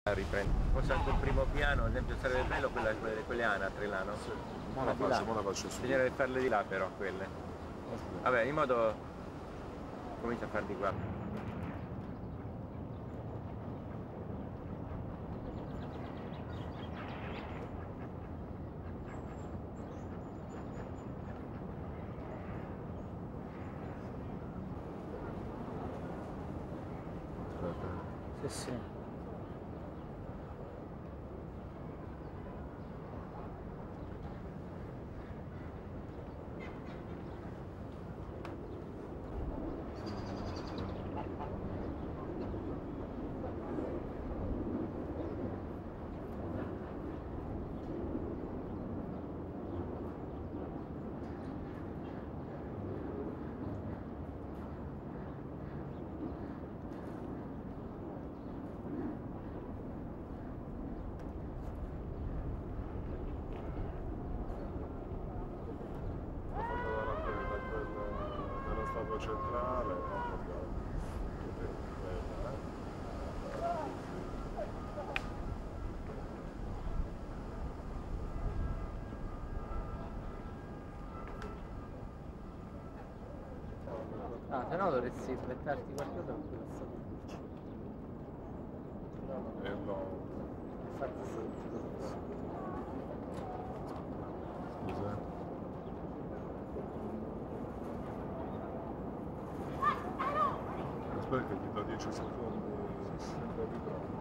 Riprendo. Forse anche il primo piano, ad esempio sarebbe bello quelle anatre là, no? Sì. Ma la faccio subito. Bisognerebbe farle di là però quelle. Vabbè, in modo comincia a far di qua. Aspetta. Sì, sì. Della statua centrale, no? Ah, se no dovresti aspettarti qualcosa per quella statua. E no. Infatti sì. Scusa. Aspetta che ti do 10 secondi e poi ritrovo.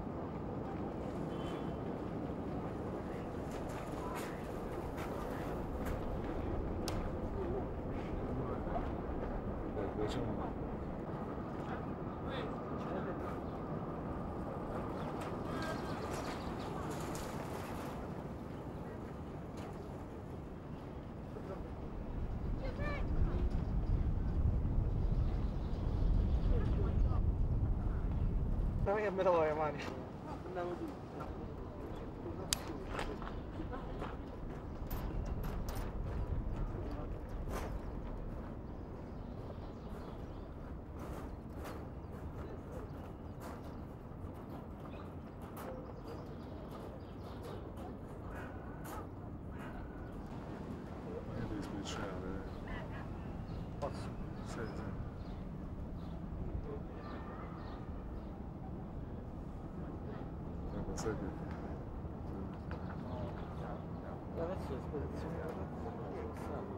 Ma che me lo vuoi, Mario? Andiamo giù. Devi switchare. Posso? Sì, sì. Sai che... Adesso l'esposizione della razza non lo sa.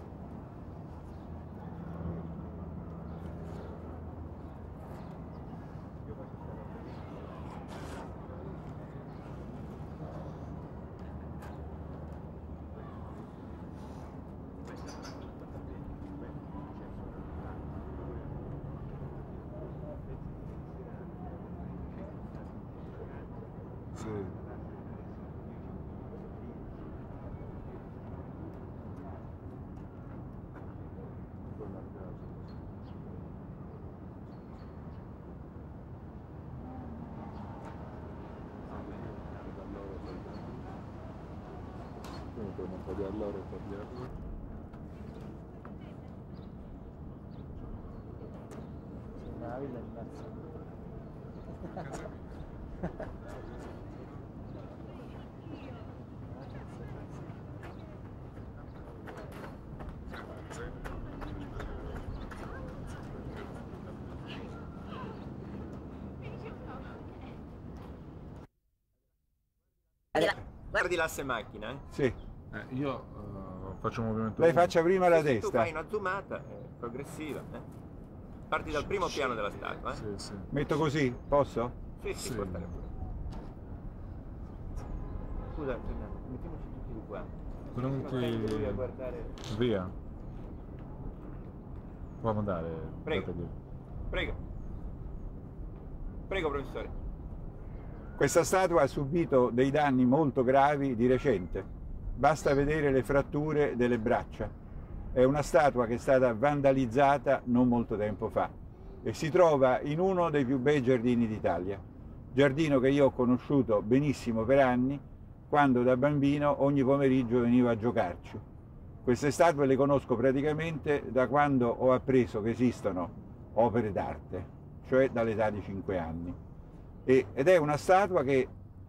Sì. Comunque non tagliarlo e tagliarlo. Sì, la villa è diversa. Guardi l'asse macchina, eh? Sì. Io faccio un movimento. Lei faccia prima la Tu testa. fai una zoomata progressiva, eh? Parti dal primo piano della statua, eh? Sì, sì. Metto così, posso? Sì, Sì. può stare pure. Scusa, mettiamoci tutti di qua. Lui a guardare. Via. Può andare. Prego. Prego. Prego, professore. Questa statua ha subito dei danni molto gravi di recente. Basta vedere le fratture delle braccia. È una statua che è stata vandalizzata non molto tempo fa e si trova in uno dei più bei giardini d'Italia. Giardino che io ho conosciuto benissimo per anni, quando da bambino ogni pomeriggio venivo a giocarci. Queste statue le conosco praticamente da quando ho appreso che esistono opere d'arte, cioè dall'età di 5 anni. Ed è una statua che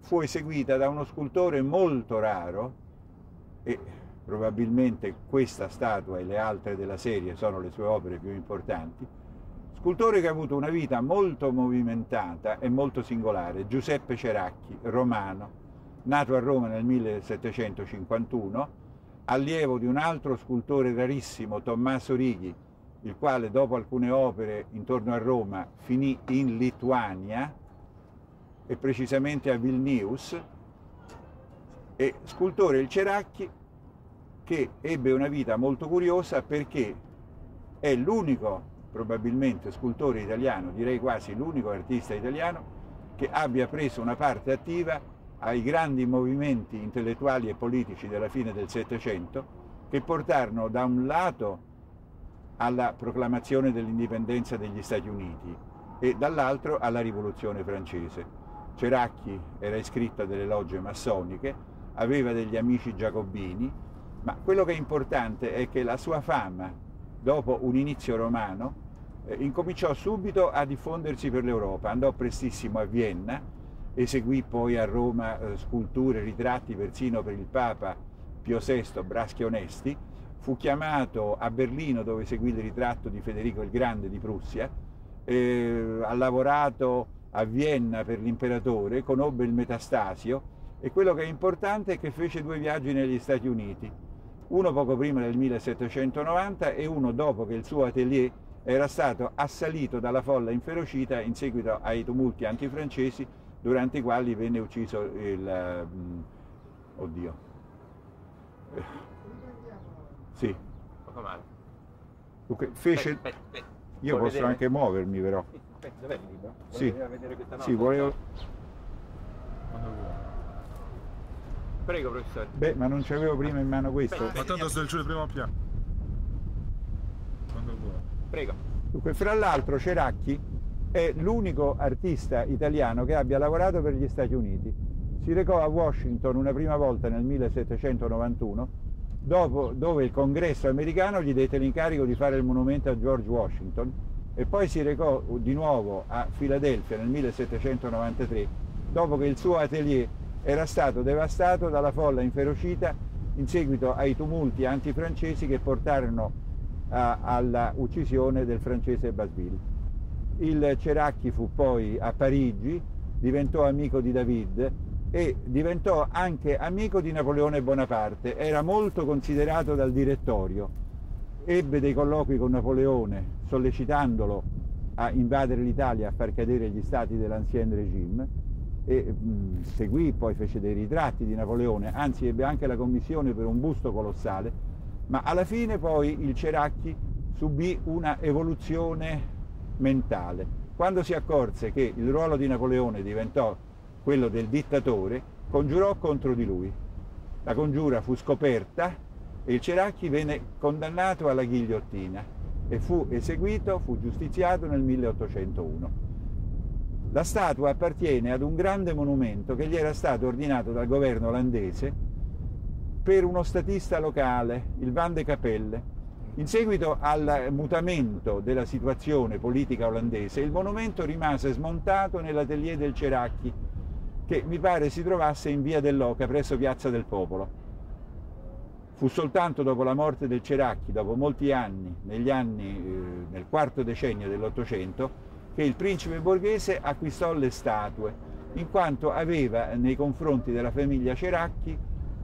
fu eseguita da uno scultore molto raro, e probabilmente questa statua e le altre della serie sono le sue opere più importanti, scultore che ha avuto una vita molto movimentata e molto singolare, Giuseppe Ceracchi, romano, nato a Roma nel 1751, allievo di un altro scultore rarissimo, Tommaso Righi, il quale dopo alcune opere intorno a Roma finì in Lituania, e precisamente a Vilnius, e scultore il Ceracchi che ebbe una vita molto curiosa perché è l'unico, probabilmente, scultore italiano, direi quasi l'unico artista italiano che abbia preso una parte attiva ai grandi movimenti intellettuali e politici della fine del Settecento, che portarono da un lato alla proclamazione dell'indipendenza degli Stati Uniti e dall'altro alla Rivoluzione francese. Ceracchi era iscritto a delle logge massoniche, aveva degli amici giacobini, ma quello che è importante è che la sua fama, dopo un inizio romano, incominciò subito a diffondersi per l'Europa. Andò prestissimo a Vienna, eseguì poi a Roma sculture, ritratti persino per il Papa Pio VI, Braschi Onesti, fu chiamato a Berlino dove eseguì il ritratto di Federico il Grande di Prussia, ha lavorato a Vienna per l'imperatore, conobbe il Metastasio, e quello che è importante è che fece 2 viaggi negli Stati Uniti, uno poco prima del 1790 e uno dopo che il suo atelier era stato assalito dalla folla inferocita in seguito ai tumulti antifrancesi durante i quali venne ucciso il... oddio. Sì. Poco male. Dunque, fece... Io posso vedere? anche muovermi però. Dov'è il libro? Sì. Vedere questa nota? Sì, volevo... Quando vuoi. Prego, professore. Beh, ma non c'avevo prima in mano questo. Ma tanto sei giù il primo piano. Quando vuoi. Prego. Dunque, fra l'altro Ceracchi è l'unico artista italiano che abbia lavorato per gli Stati Uniti. Si recò a Washington una prima volta nel 1791, dove il Congresso americano gli dette l'incarico di fare il monumento a George Washington, e poi si recò di nuovo a Filadelfia nel 1793, dopo che il suo atelier era stato devastato dalla folla inferocita in seguito ai tumulti antifrancesi che portarono alla uccisione del francese Basile. Il Ceracchi fu poi a Parigi, diventò amico di David e diventò anche amico di Napoleone Bonaparte. Era molto considerato dal direttorio, ebbe dei colloqui con Napoleone sollecitandolo a invadere l'Italia, a far cadere gli stati dell'Ancien Régime, e seguì, poi fece dei ritratti di Napoleone, anzi ebbe anche la commissione per un busto colossale, ma alla fine poi il Ceracchi subì una evoluzione mentale. Quando si accorse che il ruolo di Napoleone diventò quello del dittatore, congiurò contro di lui. La congiura fu scoperta e il Ceracchi venne condannato alla ghigliottina e fu eseguito, fu giustiziato nel 1801. La statua appartiene ad un grande monumento che gli era stato ordinato dal governo olandese per uno statista locale, il Van de Capelle. In seguito al mutamento della situazione politica olandese, il monumento rimase smontato nell'atelier del Ceracchi, che mi pare si trovasse in via dell'Oca, presso Piazza del Popolo. Fu soltanto dopo la morte del Ceracchi, dopo molti anni, nel quarto decennio dell'Ottocento, che il principe borghese acquistò le statue, in quanto aveva nei confronti della famiglia Ceracchi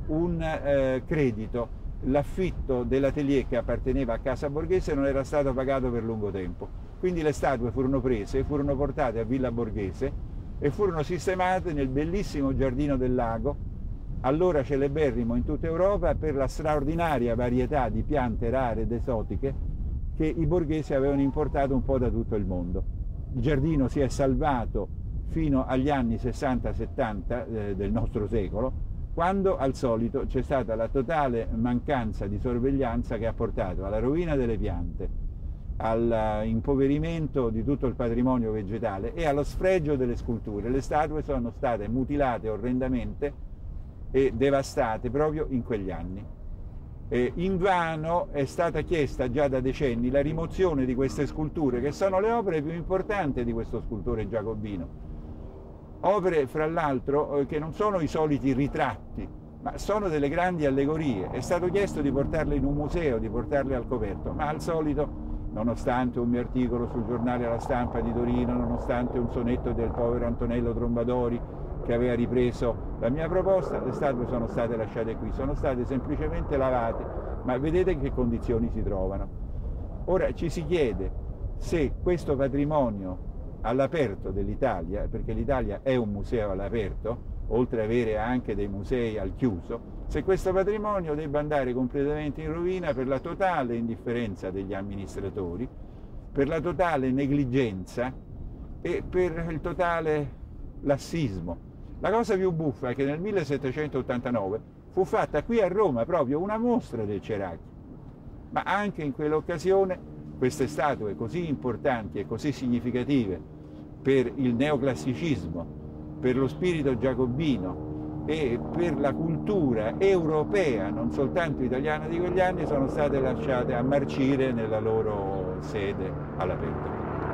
un credito. L'affitto dell'atelier che apparteneva a casa borghese non era stato pagato per lungo tempo, quindi le statue furono prese, furono portate a Villa Borghese e furono sistemate nel bellissimo giardino del lago, allora celeberrimo in tutta Europa per la straordinaria varietà di piante rare ed esotiche che i borghesi avevano importato un po' da tutto il mondo. Il giardino si è salvato fino agli anni 60-70 del nostro secolo, quando al solito c'è stata la totale mancanza di sorveglianza che ha portato alla rovina delle piante, all'impoverimento di tutto il patrimonio vegetale e allo sfregio delle sculture. Le statue sono state mutilate orrendamente e devastate proprio in quegli anni. Invano è stata chiesta già da decenni la rimozione di queste sculture, che sono le opere più importanti di questo scultore giacobino. Opere, fra l'altro, che non sono i soliti ritratti, ma sono delle grandi allegorie. È stato chiesto di portarle in un museo, di portarle al coperto, ma al solito, nonostante un mio articolo sul giornale La Stampa di Torino, nonostante un sonetto del povero Antonello Trombadori che aveva ripreso la mia proposta, le statue sono state lasciate qui, sono state semplicemente lavate, ma vedete in che condizioni si trovano. Ora ci si chiede se questo patrimonio all'aperto dell'Italia, perché l'Italia è un museo all'aperto, oltre ad avere anche dei musei al chiuso, se questo patrimonio debba andare completamente in rovina per la totale indifferenza degli amministratori, per la totale negligenza e per il totale lassismo. La cosa più buffa è che nel 1789 fu fatta qui a Roma proprio una mostra del Ceracchi, ma anche in quell'occasione queste statue così importanti e così significative per il neoclassicismo, per lo spirito giacobino e per la cultura europea, non soltanto italiana di quegli anni, sono state lasciate a marcire nella loro sede all'aperto.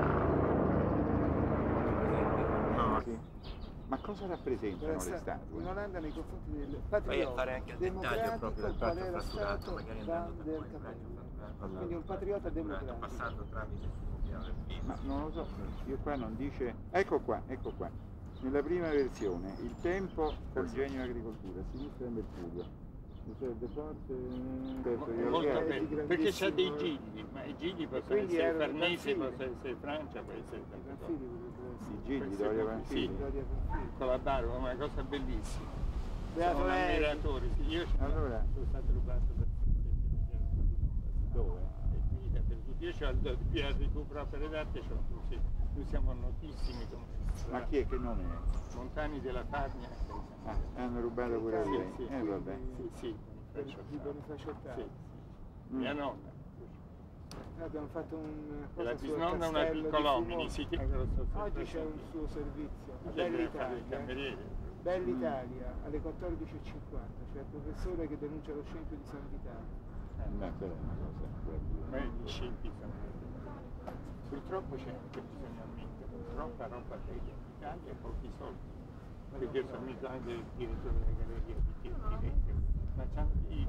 Ma cosa rappresentano le statue? In Olanda nei confronti del Vai a fare anche patriota il dettaglio proprio del democratico, qual braccio era fratturato, stato magari Van andando der poi il braccio Capello. fratturato. Quindi un patriota democratico. Passando tramite il film. Ma non lo so, io qua non dice... Ecco qua. Nella prima versione, il tempo col genio agricoltura, a sinistra il Mercurio. Serve forte... Molto bene, perché c'è dei gigli, ma i gigli possono essere Farnese, possono essere Francia, può essere tanto. I gigli Doria Panfili. Con la barba, una cosa bellissima. Beato Sono un lei. ammiratore, sì, io Allora. sono stato rubato per 7 milioni. Dove? Io ho il via di Cupra per le date, noi siamo notissimi come Ma chi è, che nome è? Montani della Farnia. Hanno rubato pure a lei? Sì, Vabbè. sì, Di Bonifacio Ottavo. sì. Mia nonna. Noi abbiamo fatto un E la cosa sul bisnonna è una castello di piccolomini, Fumone. si chiama. Oggi c'è un suo servizio a Bella Deve fare il Italia. cameriere. Bella Italia alle 14:50, c'è il professore che denuncia lo scempio di San Vitale. Quella è una cosa. Ma gli scempi sono. Purtroppo c'è anche bisogno ammettere, troppa roba d'Italia e pochi soldi. Perché io sono il direttore della galleria di Firenze, ma c'hanno i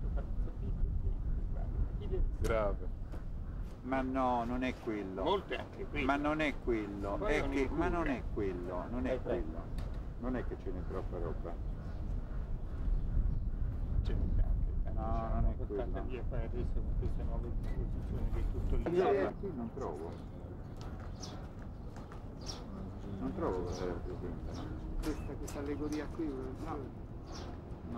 Grave. Ma no, non è quello. Molte anche qui. Ma non è quello. Poi È che, ma non incura. è quello, non è quello. Non è che ce n'è troppa roba. C'è anche. No, non è quello. Portata via poi adesso con queste nuove disposizioni che tutto lì. Qui non trovo. Non trovo cosa rappresentano. Questa allegoria qui, No.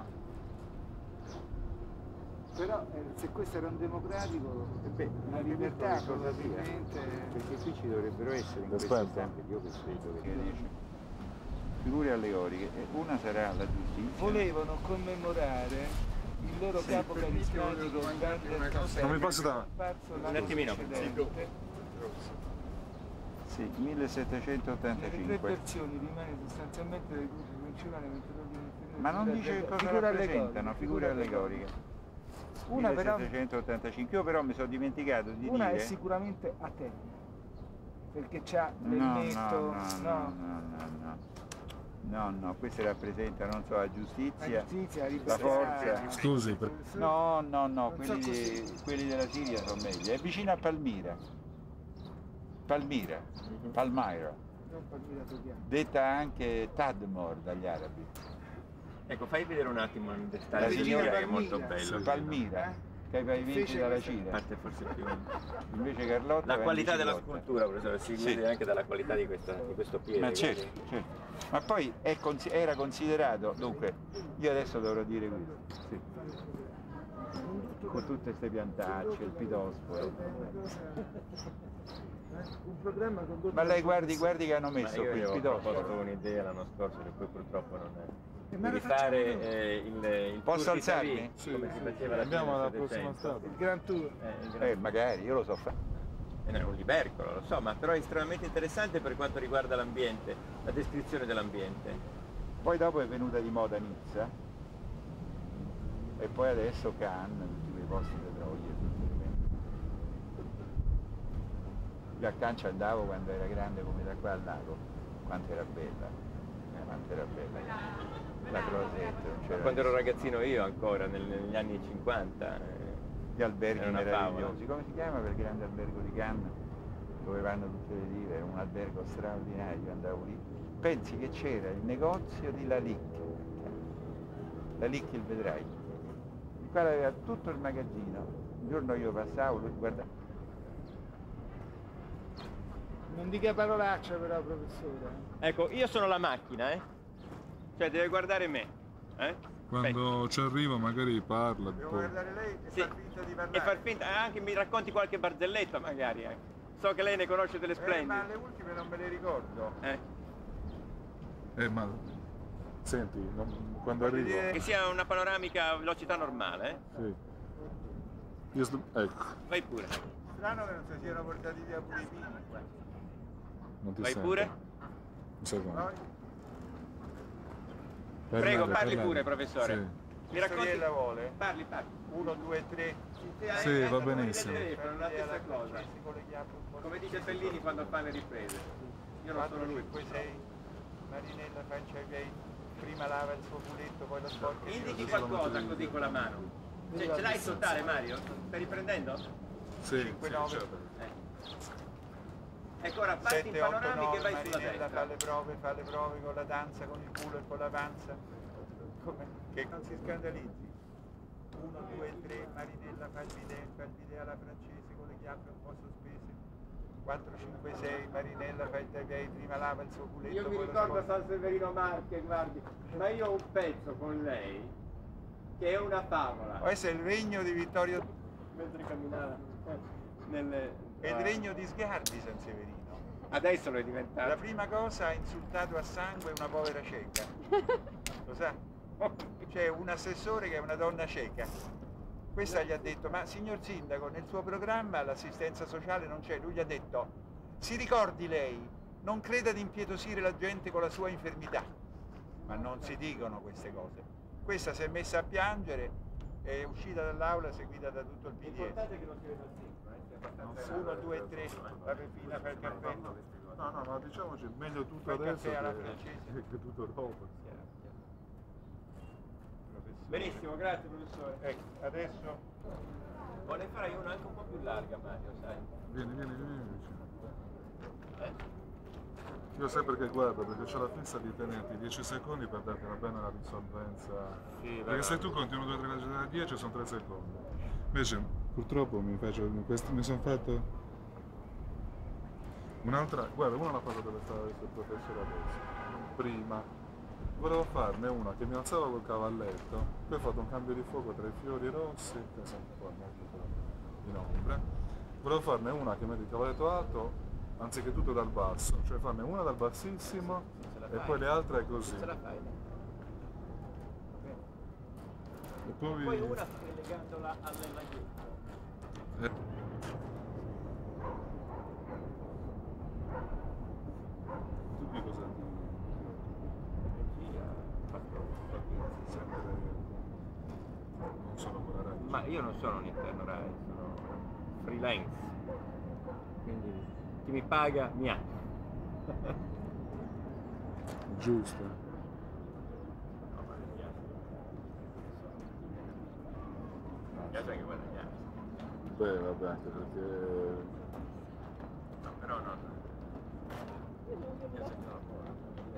però se questo era un democratico, La libertà cosa sia, probabilmente. perché qui ci dovrebbero essere in questo istante, io che credo che figure allegoriche, e una sarà la giustizia. Volevano commemorare il loro capo carismatico Van der Capello. Non mi posso dare? Un attimino. Sì, Nelle tre 1785. versioni rimane sostanzialmente le cose principali, mentre l'ordine inferiore Ma non dice cosa figure rappresentano, figure allegoriche. Una però, 1785, io però mi sono dimenticato di una dire... è sicuramente Atene, perché c'ha No, l'elmetto, no, queste rappresentano, non so, la la giustizia, giustizia, la la libertà. forza. Scusi, per... No, so così. quelli della Siria sono meglio, è vicino a Palmira, Palmira, Non Palmira Togliatti. detta anche Tadmor dagli arabi. Ecco, fai vedere un attimo il La dettaglio di signora che è Palmira. molto bello. Palmira, che ha i pavimenti Fece dalla questa- A Cina, parte forse più... invece Carlotta La va in qualità della biciclotta. scultura, professore, si Sì. vede anche dalla qualità di questo piede. Ma certo, certo. Ma poi era considerato, dunque, io adesso dovrò dire questo, sì. Con tutte queste piantacce, il pitosforo. Un programma condotto Ma lei da- guardi che hanno Ma messo io qui il avevo proposto pitosforo. un'idea l'anno scorso che poi purtroppo non è. ma Di lo facciamo fare noi. il Posso tour di alzarmi? Tavis, Sì, come si sì. faceva alla Andiamo fine alla del prossima Settecento. statua. Il Grand Tour. Il gran- Magari, io lo so fare. no, è un libercolo, lo so, ma però è estremamente interessante per quanto riguarda l'ambiente, la descrizione dell'ambiente. Poi dopo è venuta di moda Nizza e poi adesso Cannes, tutti quei posti di Troia. Io a Cannes ci andavo quando era grande come da qua al lago, quanto era bella. quanto era bella la Croisette, non c'era Quando ero ragazzino io ancora, negli anni 50. gli alberghi era una meravigliosi. favola. Come si chiama quel grande albergo di Cannes dove vanno tutte le dive? Era un albergo straordinario, io andavo lì. Pensi che c'era il negozio di Lalique il vedraio, il quale aveva tutto il magazzino. Un giorno io passavo, lui guardava. Non dica parolaccia però, professore. Ecco, io sono la macchina, Cioè deve guardare me, Quando ci arriva magari parla un Devo po'. guardare lei e Sì. far finta di parlare. E far finta, anche mi racconti qualche barzelletta magari, So che lei ne conosce delle Ma splendide. le ultime non me le ricordo. Ma senti, quando arrivo. Che sia una panoramica a velocità normale, Sì. Ecco, Vai pure. Strano che non si siano portati via pure i pini qua. non ti Vai sento. pure. Un secondo. Poi, Prego, parli pure, professore. Sì. Mi racconti? Storiella vuole? Parli. 1, 2, 3. Sì, va benissimo. La stessa cosa. Come dice Bellini quando fa le riprese. Io non sono 4, lui. 5, 6. Marinella faccia i piedi. Prima lava il suo culetto, poi lo sporca. Indichi qualcosa così con la mano. Ce l'hai soltare, Mario? Stai riprendendo? Sì, 5, sì, 9. certo. Ecco, ora parti 7, in 8, panoramica e 9. vai sulla Marinella destra. fa le prove con la danza, con il culo e con la panza. Come? Che non si scandalizzi. 1, 2, 3. Marinella fa il bidet alla francese con le chiappe un po' sospese. 4, 5, 6. Marinella fa il taipei, prima lava il suo culetto. Io mi poi lo ricordo sporca. San Severino Marche, guardi, ma io ho un pezzo con lei che è una favola. Questo è il regno di Vittorio. Mentre camminava nelle... È il regno di Sgarbi, San Severino. Adesso lo è diventato. La prima cosa ha insultato a sangue una povera cieca. Lo sa? C'è un assessore che è una donna cieca. Questa gli ha detto, ma signor sindaco, nel suo programma l'assistenza sociale non c'è. Lui gli ha detto, si ricordi lei, non creda di impietosire la gente con la sua infermità. Ma non si dicono queste cose. Questa si è messa a piangere, è uscita dall'aula seguita da tutto il PDS. L'importante è che non si veda il centro, è abbastanza 1, 2, 3, la Peppina fa il caffè. No, no, ma diciamoci, meglio tutto Fai il adesso caffè alla che francese. tutto dopo. Benissimo, grazie professore. Ecco, adesso Vuole fare una anche un po' più larga, Mario, sai? Vieni vicino. Io sempre che guardo, perché c'ho la fissa di tenerti 10 secondi per darti una bella risolvenza. Sì, Perché se tu continui 2 3 da 10 sono 3 secondi. Invece purtroppo mi sono fatto un'altra. Guarda, una cosa dove stava adesso il professore adesso. Prima volevo farne una che mi alzava col cavalletto, poi ho fatto un cambio di fuoco tra i fiori rossi, che sono un po' in ombra. Volevo farne una che mette il cavalletto alto anziché tutto dal basso, cioè farne una dal bassissimo e poi le altre così. Ce la fai? E poi... Poi una legandola alle magliette. Tu che cosa dici? Sempre non sono con la radio. Ma io non sono un interno Rai, sono freelance, quindi chi mi paga mi ha. Giusto. No, ma mi piace. Mi piace anche guadagnare. Beh, vabbè, anche perché... No, però no. Mi piace anche la buona.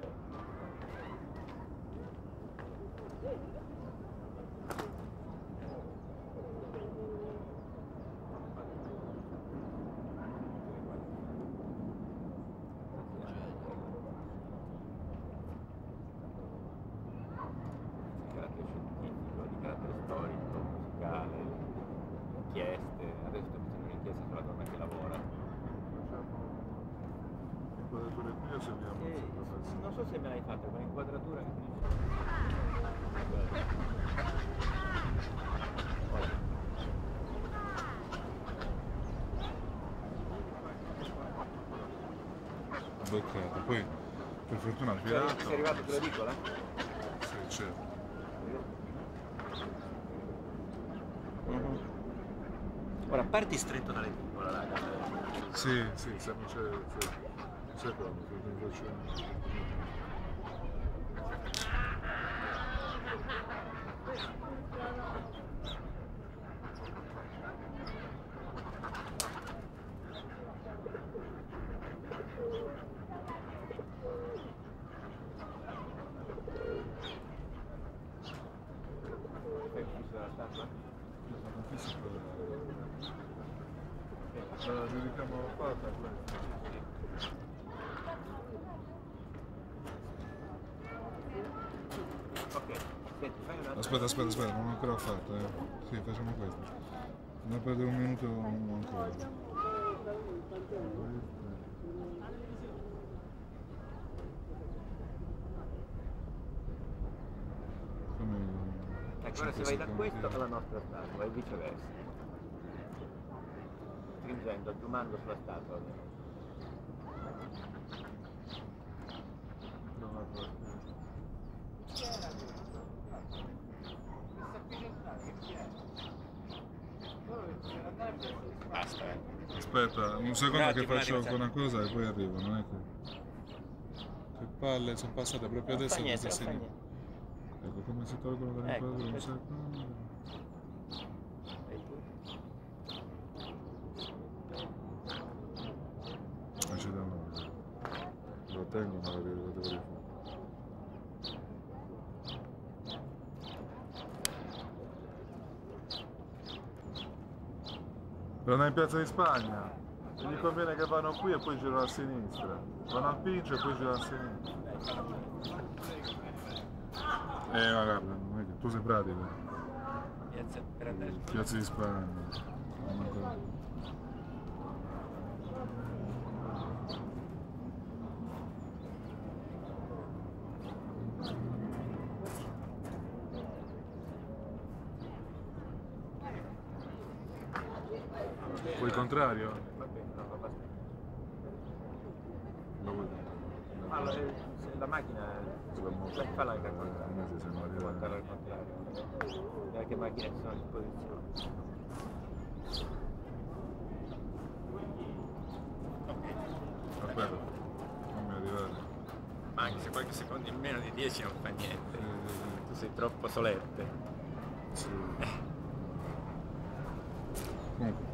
Di carattere scientifico, di carattere storico, musicale, inchieste. Adesso sto facendo un'inchiesta sulla donna che lavora. Inquadrature qui o seguiamo il professore? Non so se me l'hai fatta, ma l'inquadratura che ti dice. Beccato, poi per fortuna il pirato... Sei arrivato sulla edicola? Sì, certo. Ora parti stretto dall'edicola, raga. Sì, sì, siamo c'è proprio, che faccio... Qui si può dedichiamo la parte a questo. Ok, senti, fai un attimo. Aspetta, non ho ancora fatto, Sì, facciamo questo. Non perdere un minuto ancora. Ecco, ora se vai da questo alla nostra statua e viceversa. Stringendo, zoomando sulla statua. Basta, Aspetta, un secondo che faccio una cosa e poi arrivo, non è che palle, sono passate proprio adesso queste sinistra. Ecco come si tolgono dall'inquadro un secondo. Ci danno. Lo tengo ma lo devo fuori. Per andare in Piazza di Spagna, gli conviene che vanno qui e poi girano a sinistra. Vanno al Pincio e poi girano a sinistra. Ma guarda, non è che tu sei pratico. Piazza di Spagna. Vuoi il contrario? Va bene, no, basta. Lo vuoi? Allora, se la macchina falla anche al contrario. Montarla al contrario. Vedere che macchine ci sono a disposizione. Aspetta, fammi arrivare. Ma anche se qualche secondo in meno di 10 non fa niente. Tu sei troppo solerte. Sì. Comunque.